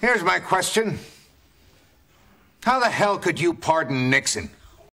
Here's my question. How the hell could you pardon Nixon?